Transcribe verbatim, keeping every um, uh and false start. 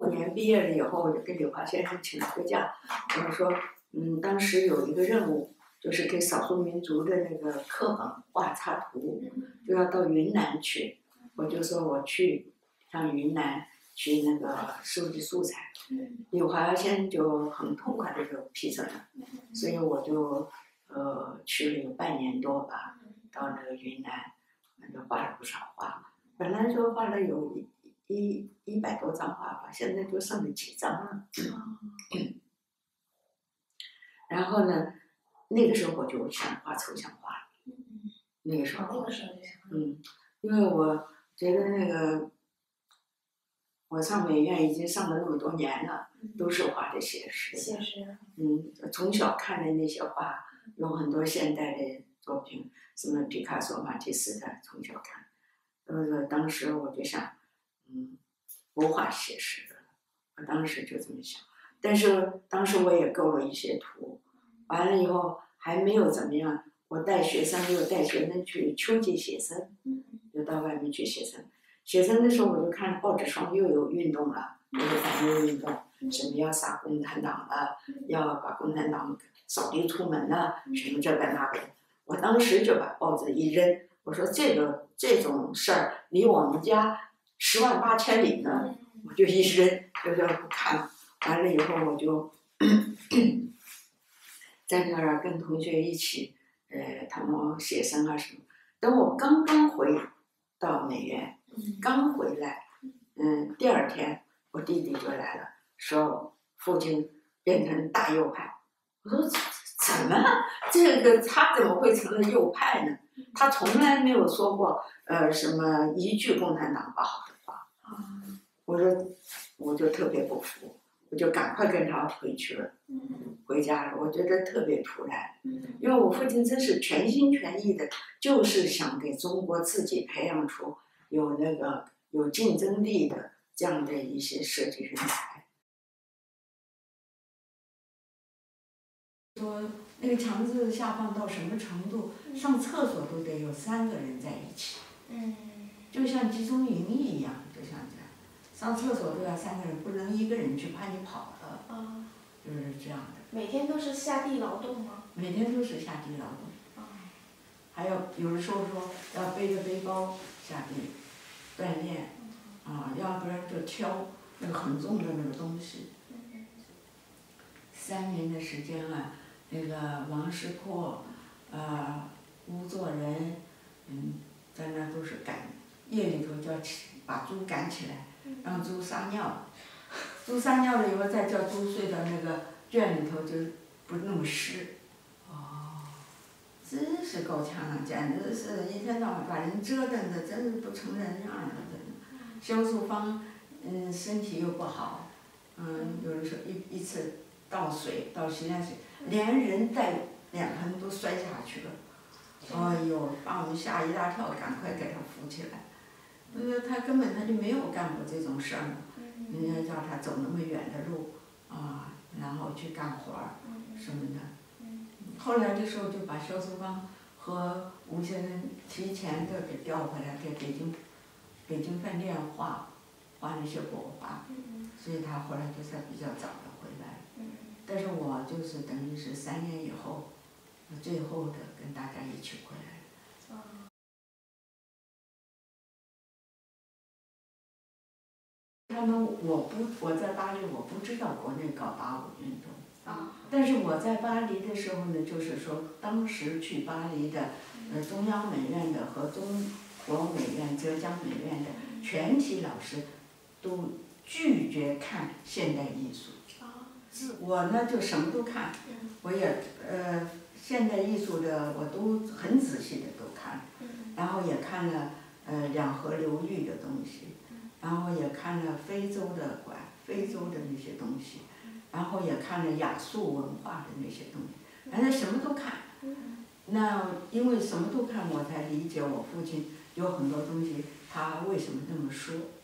五年毕业了以后，我就跟刘华先生请了个假，我说，嗯，当时有一个任务，就是给少数民族的那个课本画插图，就要到云南去，我就说我去上云南去那个收集素材，刘华先生就很痛快的就批准了，所以我就呃去了有半年多吧，到那个云南，那就画了不少画，本来说画了有一。一一百多张画吧，现在就剩了几张了。嗯、然后呢，那个时候我就想画抽象画了。那个时候， 那个时候就想， 嗯，因为我觉得那个，我上美院已经上了那么多年了，都是画的写实。 写实。 嗯，从小看的那些画，有很多现代的作品，什么毕卡索、马蒂斯的，从小看，呃，当时我就想。嗯，不画写实的，我当时就这么想。但是当时我也构了一些图，完了以后还没有怎么样。我带学生又带学生去秋季写生，就到外面去写生。写生的时候我就看报纸上又有运动了，又有反右运动，什么要杀共产党了，要把共产党扫地出门了，什么这个那个。我当时就把报纸一扔，我说这个这种事儿离我们家十万八千里呢，我就一扔，就说不看了。完了以后，我就在那儿跟同学一起，呃，他们写生啊什么。等我刚刚回到美院，刚回来，嗯，第二天我弟弟就来了，说父亲变成大右派。我说怎么这个他怎么会成了右派呢？他从来没有说过呃什么一句共产党不好的话。我说我就特别不服，我就赶快跟他回去了，回家了。我觉得特别突然，因为我父亲真是全心全意的，就是想给中国自己培养出有那个有竞争力的这样的一些设计人才。说那个强制下放到什么程度，上厕所都得有三个人在一起， 嗯， 就像集中营一样，就像这样，上厕所都要三个人，不能一个人去，怕你跑了， 啊， 就是这样的。 每天都是下地劳动吗？ 每天都是下地劳动， 啊， 还有有的时候说要背着背包下地锻炼，啊，要不然就挑那个很重的那个东西。三年的时间啊，那个王世阔，呃，吴作人，嗯，在那都是赶，夜里头叫起把猪赶起来，让猪撒尿，猪撒尿了以后再叫猪睡到那个圈里头，就不那么湿。哦，真是够呛啊，简直是一天到晚把人折腾的，真是不成人样了，真的。肖素芳，嗯，身体又不好，嗯，有的时候一一次。倒水，倒洗脸水，连人带脸盆都摔下去了。哎呦，把我们吓一大跳，赶快给他扶起来。呃，他根本他就没有干过这种事儿，人家叫他走那么远的路啊，然后去干活儿什么的。后来的时候就把肖素芳和吴先生提前的给调回来，给北京北京饭店画画那些国画，所以他后来就才比较早的回来。但是我就是等于是三年以后，最后的跟大家一起回来。他们我不我在巴黎我不知道国内搞八五运动，但是我在巴黎的时候呢，就是说当时去巴黎的，呃中央美院的和中国美院、浙江美院的全体老师都拒绝看现代艺术。我呢就什么都看，我也呃现代艺术的我都很仔细的都看，然后也看了呃两河流域的东西，然后也看了非洲的馆，非洲的那些东西，然后也看了亚述文化的那些东西，反正什么都看。那因为什么都看，我才理解我父亲有很多东西他为什么那么说。